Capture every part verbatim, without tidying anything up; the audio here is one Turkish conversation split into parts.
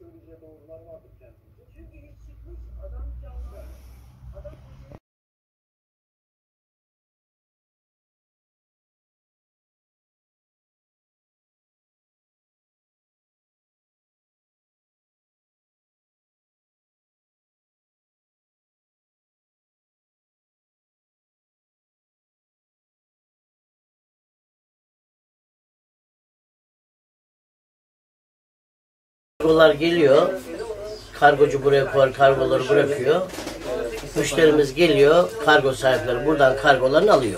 söyleyeceği doğrular vardır kendince. Çünkü hiç çıkmış adam canlı. Adam Kargolar geliyor, kargocu buraya koyar, kargoları bırakıyor. Müşterimiz geliyor, kargo sahipleri buradan kargolarını alıyor.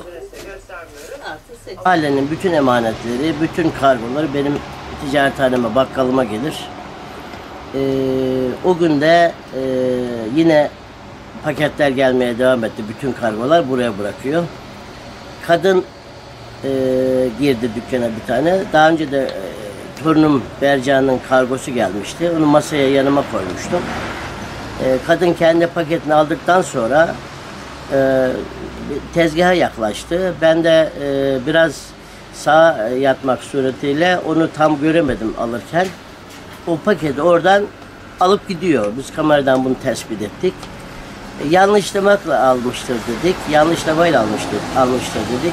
Ailenin bütün emanetleri, bütün kargoları benim ticarethaneme, bakkalıma gelir. Ee, o gün de e, yine paketler gelmeye devam etti. Bütün kargolar buraya bırakıyor. Kadın e, girdi dükkana bir tane. Daha önce de e, torunum Berca'nın kargosu gelmişti. Onu masaya yanıma koymuştum. E, kadın kendi paketini aldıktan sonra e, tezgaha yaklaştı. Ben de e, biraz sağa yatmak suretiyle onu tam göremedim alırken. O paketi oradan alıp gidiyor. Biz kameradan bunu tespit ettik. E, yanlışlamakla almıştır dedik. Yanlışlamayla almıştır, almıştır dedik.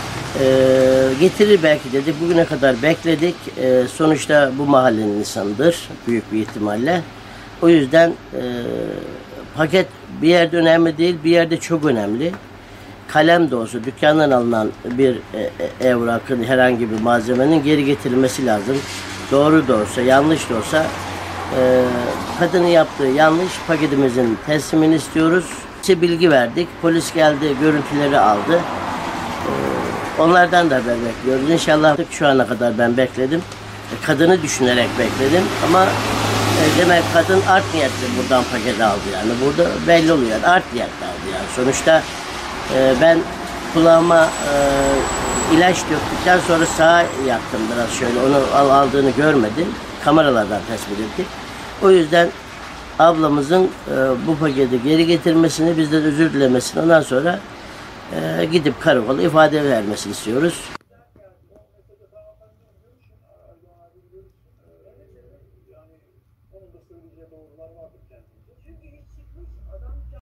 E, getirir belki dedik. Bugüne kadar bekledik. E, sonuçta bu mahallenin insanıdır. Büyük bir ihtimalle. O yüzden e, paket bir yerde önemli değil, bir yerde çok önemli. Kalem de olsa dükkandan alınan bir e, e, evrakın, herhangi bir malzemenin geri getirilmesi lazım. Doğru da olsa, yanlış da olsa e, kadının yaptığı yanlış, paketimizin teslimini istiyoruz. İşte bilgi verdik, polis geldi, görüntüleri aldı. E, onlardan da haber bekliyoruz. İnşallah şu ana kadar ben bekledim. E, kadını düşünerek bekledim ama e, demek kadın art niyetli buradan paket aldı yani. Burada belli oluyor yani, art niyetli aldı yani. Sonuçta e, ben kulağıma e, ilaç döktükten sonra sağa yattım biraz şöyle. Onu al, aldığını görmedim. Kameralardan tespit ettik. O yüzden ablamızın e, bu paketi geri getirmesini, bizden özür dilemesini, ondan sonra e, gidip karakola ifade vermesini istiyoruz.